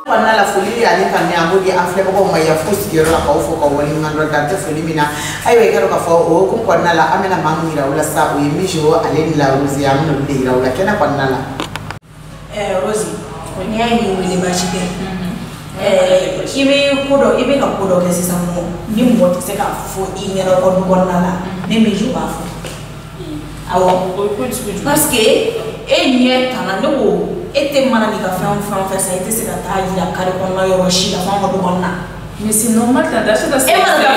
Wana la folie ya ni kamya ngodi afle ko ma ya fusi gero la ko fo ko woni ngando dante folie mina ayo e karo ka fo o ko kwana la amena mangu ira ula sa o yemijo aleni la Rosie amno de ira ula kena kwana la Rosie ko nyani wini ba chike ibe ka kodo ke sisa mo ni mo te se ka fo ingero ko kwana la ne mejo ba fo awo parce que nye tana ne wo ete mana ni ka fam ça été c'est la taille la carré qu'on a yoroshi la femme de bonna mais c'est normal t'as d'acheter dans ça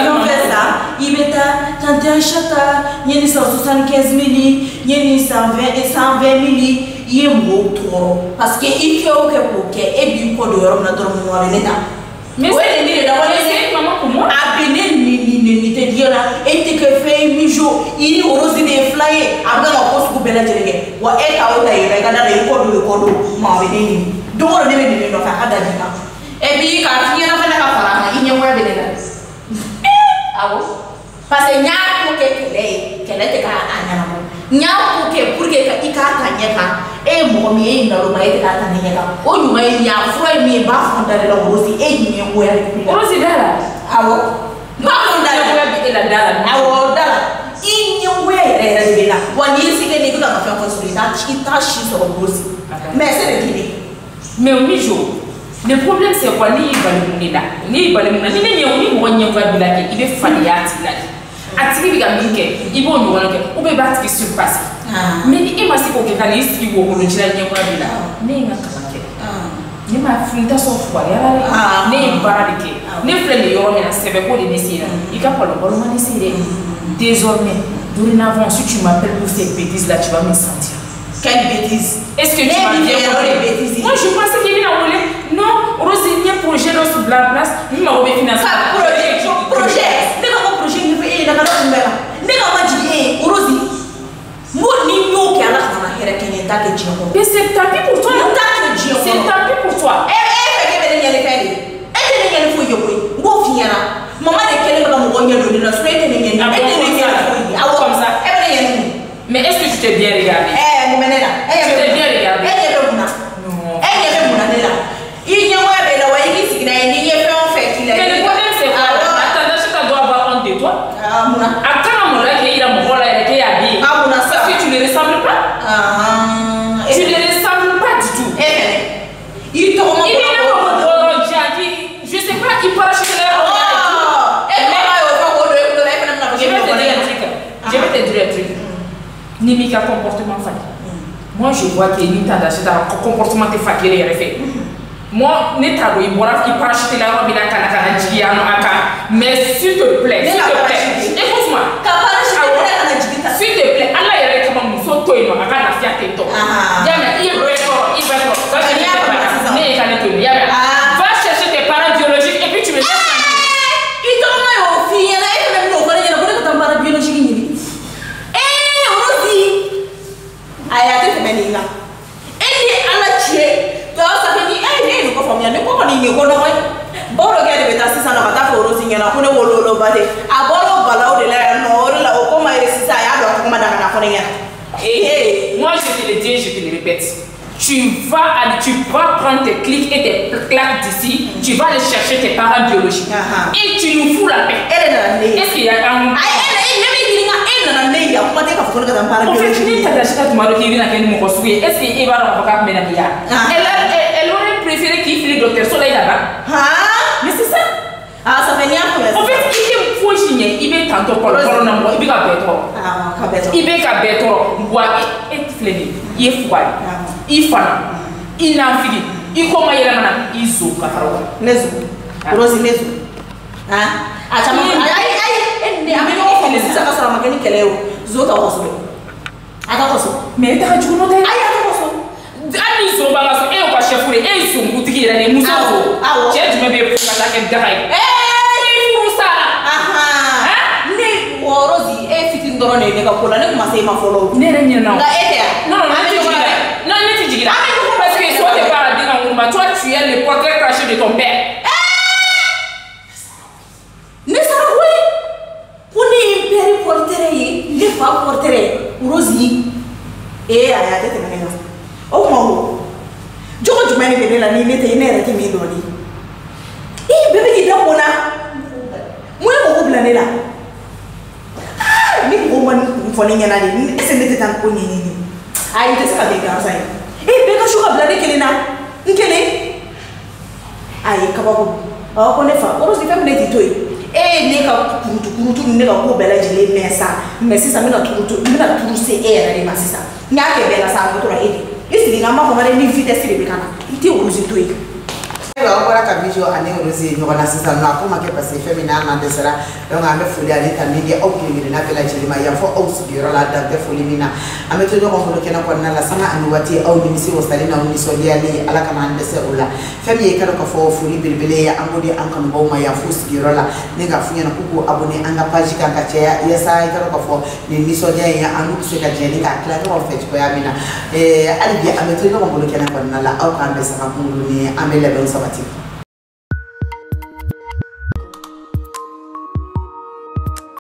il beta tant un chata yeni 175 mili yeni 120 et 120 mili yemo toro parce que il faut que pour que et bi ko do yorom na dormo no leta mais ouais ni da wala c'est maman pour moi a benen ni te dire là et que fait mijo il Rosie de flyer abga la poste ko bela jerege wa e ka o ta ira ga na ko do ma benen do ro de benen no fa kada dika e bi ka fiya na fa na ka fara na inye wa benen awo parce que nya ko ke kele te ka anya na nya ko ke pour que ka ikata nyeka e mo mi e ndalo ma e ka ta nyeka o nyuma e nya fro mi ba fon dare la Rosie e nyi wo ya Rosie dara awo ba fon dare wo ya bi la dara awo dara inye wo ya re be la wani sike ne ka fa ko so ita shi so Rosie mais c'est de qui mais au mijo le problème c'est quoi ni balumuna ni ne mo nya va bilaki il est faliati là atiki biga minke ibo ni wona ke ube batiki surpasse mais ni imasi ko ke kali isi wo ko njira nyamwa bila ne nga kamake ni ma finta so fwa ya ne baradike ne flele yo me na sebe ko de nesira ika polo bolo ma nesire désormais dorénavant si tu m'appelles pour ces bêtises là tu vas me sentir quelle bêtise est-ce que tu vas bien moi je pensais qu'il y a non Rosie ni projet dans ce blanc place ni ma robé financier projet ne ko projet ni fe na kana kumbela ne ka ma ji Rosie mo ni no ke ala kana here kenye ta ke jiko mais c'est tapis pour toi c'est tapis pour toi fait que ben nyale feli ne nyale fo yokoy ngo fiara maman de kele ka mo gonya do na straight ne nyale awo comme ça ben nyale mais est-ce que tu t'es bien regardé mo menela tu t'es bien regardé non il n'y a pas de la voie qui n'a ni fait en fait qu'il a mais le problème c'est quoi attends tu dois avoir honte de toi à quand mon là qui est mon rôle là qui est habillé parce que tu ne ressembles pas tu ne ressembles pas du tout il te remonte je sais pas il parachute là je vais te dire un truc Nimika comportement fatigué moi je vois que Nita d'acheter un comportement de fatigué fait moi n'état il pourra qui parachuter la robe la kana jiya no aka mais s'il te plaît écoute-moi s'il te plaît Allah yere kama muso to ino aka na fia teto yama il va chercher tes parents biologiques et puis tu me laisses il t'en a au fille là et même non il y a pas de parents biologiques ni Rosie aya te menina et Allah tuer ça fait ni ne ko famia ne ko ni ko no boro ga de beta sisa na bata ko Rosie nyana ko ne wololo bate a boro bala o de la no la o ko ma resisa ya do ko ma daga na ko ne moi je te le dis je te le répète tu vas prendre tes clics et tes claques d'ici tu vas aller chercher tes parents biologiques et tu nous fous la paix est-ce qu'il y a un est-ce qu'il va avoir elle aurait préféré qu'il fasse le docteur Soleil là-bas mais c'est ça ça fait rien en fait il est fou signé il est tantôt pour le il est fou il fana il n'a fini il comment il a mana il zo ka farawa nezo Rosie nezo achama ne ameno ko ne sisa ka sara magani keleo zo ta waso aka waso mais ta ju no dai aka waso ani zo ba waso e o ba chefure e zo ngutiki ra ne muso zo je du mebe pour ka ke dai furu sala ne Rosie e fitin doro ne ka kola ne kuma sai ma follow ne re nyina ga ete non ne te digira parce que soit t'es pas dit dans le toi tu es le portrait craché de ton père ne sara oui kuni peri portrait ne fa portrait Rosie e aya te menena o mo jogo jumɛn de bɛ ne la ni ne tɛ ne yɛrɛ tɛ min dɔn ni bɛɛ bɛ k'i da mun na mun ye mɔgɔ bila ne la ni mɔgɔ ma nin fɔ ne ɲɛna de est ce que ne tɛ taa ko ɲɛɲini ayi tɛ se ka bɛn gansan ye bɛɛ ka so ka bila ne kelen na n kelen ayi kabako awɔ ko ne fa Rose fɛn min ne tɛ to yen ne ka kurutu ne ka ko bɛɛ lajɛlen mɛn sa mɛ sisan n bɛna turu se e yɛrɛ de ma sisan n y'a kɛ bɛɛ la sa a bɛ tora e de i sigi n b'a fɔ ne ni vitesse de bɛ ka na i tɛ Rose to yen. ayiwa bɔra ka Bijou ani Rose ɲɔgɔn na sisan nɔ a ko ma kɛ parce que fɛn min n'an dɛsɛra donc an bɛ foli ani tani di aw kelen-kelenna bɛɛ lajɛlen ma yan fɔ aw sigiyɔrɔ la dan tɛ foli min na an bɛ to ɲɔgɔn bolo kɛnɛ kɔnɔna la sanga ani waati aw nimisi wasalen n'aw nisɔndiyalen ala kana an dɛsɛ o la fɛn min ye k'a dɔn k'a fɔ foli belebele ye an b'o di an kanubaw ma yan fo sigiyɔrɔ la ne k'a f'u ɲɛna k'u k'u abonné an ka page kan ka caya yaasa i ka dɔn k'a fɔ nin nisɔndiya in an n'u bɛ se ka jɛ ni k'a tila ɲɔgɔn fɛ cogoya min na hali bi an bɛ to ɲɔgɔn bolo kɛnɛ kɔnɔna la aw k'an bɛɛ saga kunkolo ni an bɛ labɛnw sabati.